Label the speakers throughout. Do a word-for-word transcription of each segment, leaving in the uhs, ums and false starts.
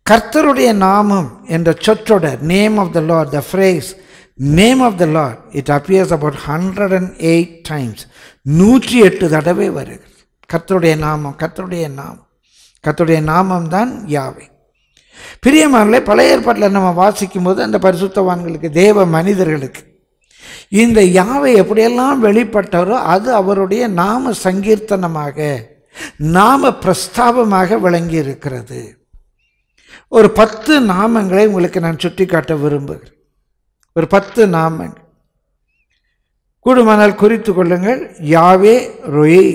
Speaker 1: கர்த்தருடைய நாமம் என்ற சொற்றொடர், name of the Lord, the phrase name of the Lord, it appears about hundred and eight times. நூற்றி எட்டு தடவை வருகிறது. கர்த்தருடைய நாமம், கர்த்தருடைய நாமம், கர்த்தருடைய நாமம் தான் யாவே. பிரியமானவர்களே, பழைய ஏற்பாட்டில் நம்ம வாசிக்கும் போது அந்த பரிசுத்தவான்களுக்கு, தேவ மனிதர்களுக்கு இந்த யாவை எப்படியெல்லாம் வெளிப்பட்டாரோ அது அவருடைய நாம சங்கீர்த்தனமாக, நாம பிரஸ்தாபமாக விளங்கி இருக்கிறது. ஒரு பத்து நாமங்களை உங்களுக்கு நான் சுட்டி காட்ட விரும்புகிறேன். ஒரு பத்து நாமங்கள் கூடுமானால் குறித்து கொள்ளுங்கள். யாவே ரொயி,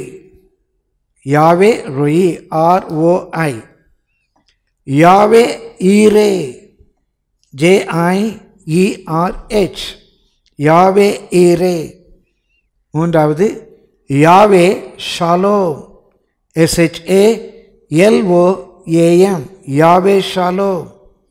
Speaker 1: யாவே ரொயி, R O I. Yahweh Yireh, J I R E H, Yahweh Yireh. மூன்றாவது Yahweh Shalom, S H A L O M, Yahweh Shalom.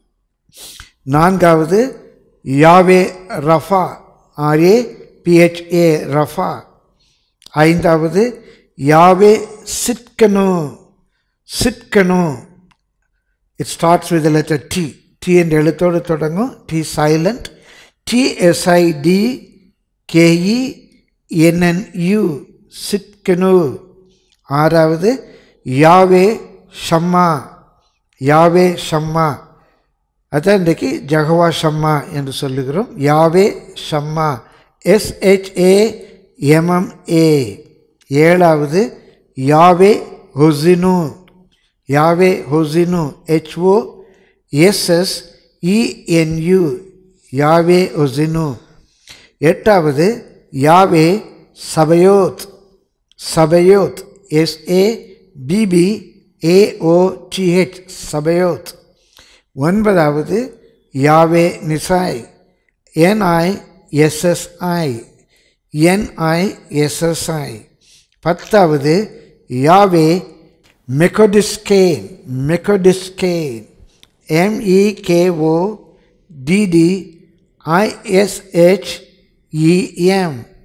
Speaker 1: நான்காவது Yahweh Rapha, R A P H A Rapha. ஐந்தாவது Yahweh Tsidkenu, Tsidkenu. It starts with letter T, T என்ற எழுத்தோடு தொடங்கும். T silent, T S I D K E N N U, Tsidkenu. ஆறாவது Yahweh ஷம்மா, யாவே ஷம்மா. அதான் இன்றைக்கு ஜஹவா Shammah என்று சொல்லுகிறோம். Yahweh Shammah, S H A M M A. ஏழாவது Yahweh Hossenu, Yahweh Hossenu, H O S S E N U, Yahweh Hossenu. எட்டாவது Yahweh Sabaoth, Sabaoth, S A B B A O T H, Sabaoth. ஒன்பதாவது Yahweh Nissi, N I S S I, N I S S I. பத்தாவது Yahweh Mekoddishkem, Mekoddishkem, M E K O D D I S H E M,